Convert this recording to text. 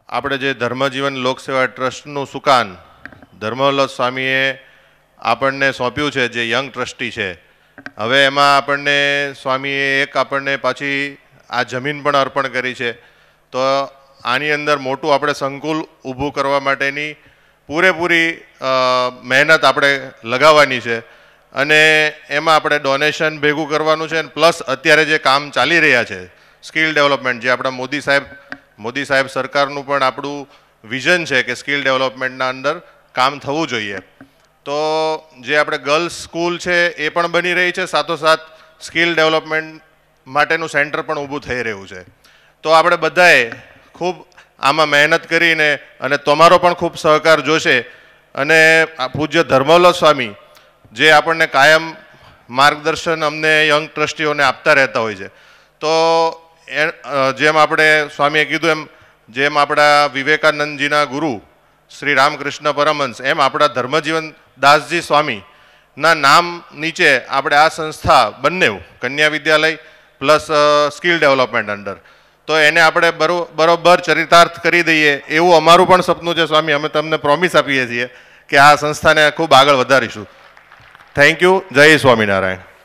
આપણે જે ધર્મજીવન લોકસેવા ટ્રસ્ટનું સુકાન ધર્મવલ્લભ સ્વામીએ આપણને સોંપ્યું છે, જે યંગ ટ્રસ્ટી છે. હવે એમાં આપણને સ્વામીએ એક આપણને પાછી આ જમીન પણ અર્પણ કરી છે. તો આની અંદર મોટું આપણે સંકુલ ઊભું કરવા માટેની પૂરેપૂરી મહેનત આપણે લગાવવાની છે. અને એમાં આપણે ડોનેશન ભેગું કરવાનું છે. પ્લસ અત્યારે જે કામ ચાલી રહ્યા છે સ્કિલ ડેવલપમેન્ટ, જે આપણા મોદી સાહેબ સરકારનું પણ આપણું વિઝન છે કે સ્કિલ ડેવલપમેન્ટના અંદર કામ થવું જોઈએ. તો જે આપણે ગર્લ્સ સ્કૂલ છે એ પણ બની રહી છે, સાથોસાથ સ્કિલ ડેવલપમેન્ટ માટેનું સેન્ટર પણ ઊભું થઈ રહ્યું છે. તો આપણે બધાએ ખૂબ આમાં મહેનત કરીને અને તમારો પણ ખૂબ સહકાર જોશે. અને આ પૂજ્ય ધર્મવલ્લભ સ્વામી જે આપણને કાયમ માર્ગદર્શન અમને યંગ ટ્રસ્ટીઓને આપતા રહેતા હોય છે. તો જેમ આપણે સ્વામીએ કીધું એમ, જેમ આપણા વિવેકાનંદજીના ગુરુ શ્રી રામકૃષ્ણ પરમહંસ, એમ આપણા ધર્મજીવન દાસજી સ્વામીના નામ નીચે આપણે આ સંસ્થા બંને કન્યા વિદ્યાલય પ્લસ સ્કિલ ડેવલપમેન્ટ અંડર, તો એને આપણે બરોબર ચરિતાર્થ કરી દઈએ એવું અમારું પણ સપનું છે સ્વામી. અમે તમને પ્રોમિસ આપીએ છીએ કે આ સંસ્થાને ખૂબ આગળ વધારીશું. Thank you. જય સ્વામિનારાયણ.